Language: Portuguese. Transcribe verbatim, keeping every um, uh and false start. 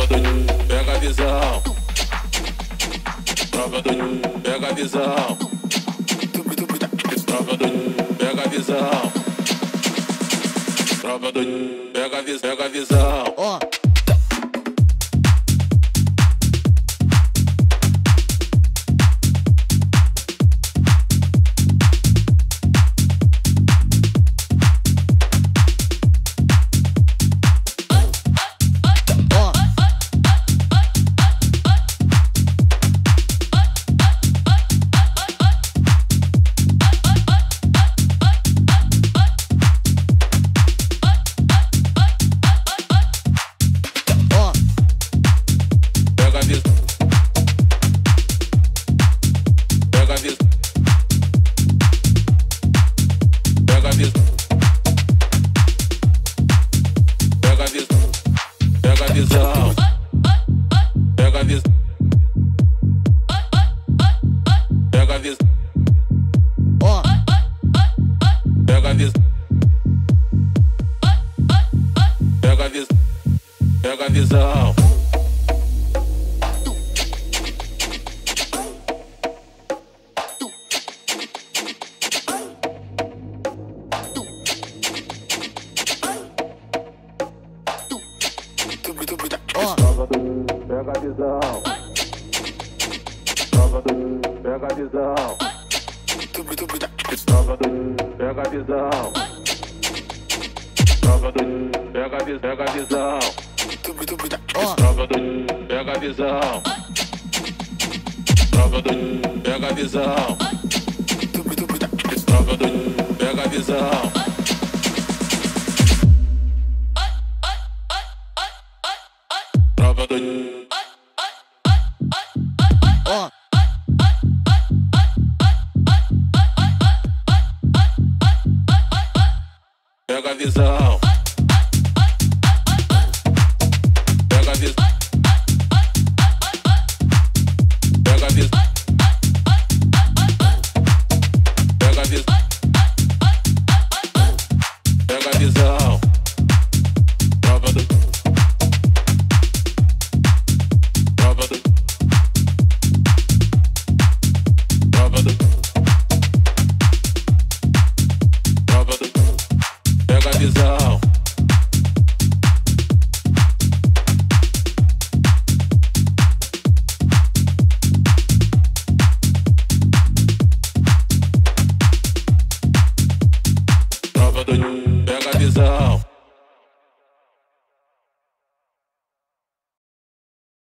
Tropa do pega a visão. Tropa do pega a visão. Tropa do pega a visão. Tropa do pega a visão, pega a visão. Ó. Pega a visão. Tropa do pega a visão. Tropa do pega a visão. Tropa do pega a visão. Tropa do pega a visão, pega a visão. Tropa do pega a visão. Tropa do pega a visão. Tropa do pega a visão. Tropa do